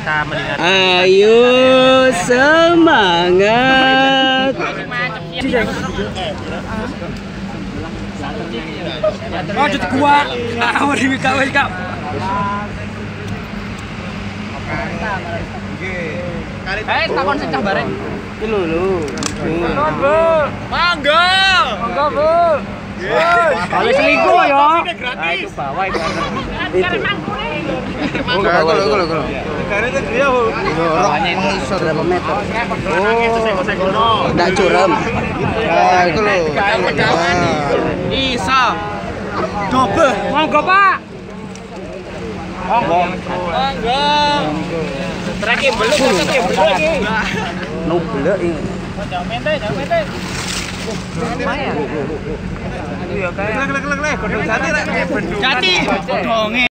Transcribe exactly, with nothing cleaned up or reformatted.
kita melihat. Ayo semangat. Oh, jadi gua. Ah, mau di kau kau. Eh, takon secah bareng. Iki lho lho. Mangga. Mangga, Bu. Kalau selingkuh ya. Ah, itu bawa itu. Itu. Oh, kalau kalau kalau. Negaranya dia, Bu. Bawahnya ini berapa meter? Oh, enggak curam. Ah, itu lho. Isa. Coba. Monggo, Pak. Monggo. Monggo. Terakhir belum, terakhir belum iki. Nu belek iki. Jangan mente, jangan mente. Lumayan. Iya kayak. Lek lek lek lek, godhong jati rek. Jati. Godhonge.